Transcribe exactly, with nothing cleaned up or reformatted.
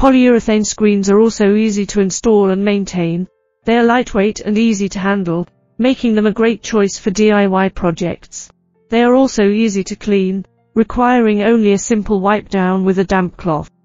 Polyurethane screens are also easy to install and maintain. They are lightweight and easy to handle, making them a great choice for D I Y projects. They are also easy to clean, requiring only a simple wipe down with a damp cloth.